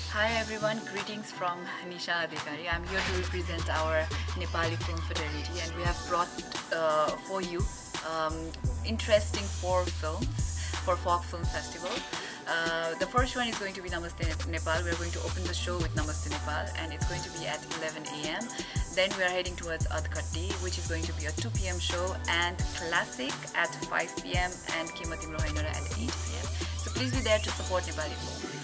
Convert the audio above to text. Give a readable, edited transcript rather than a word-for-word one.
Hi everyone, greetings from Nisha Adhikari. I'm here to represent our Nepali Film Fraternity, and we have brought for you interesting 4 films for Folk Film Festival. The first one is going to be Namaste Nepal. We're going to open the show with Namaste Nepal, and it's going to be at 11 AM. Then we are heading towards Adhikari, which is going to be a 2 PM show, and Classic at 5 PM and Kimatim Rohainara at 8 PM. So please be there to support Nepali film.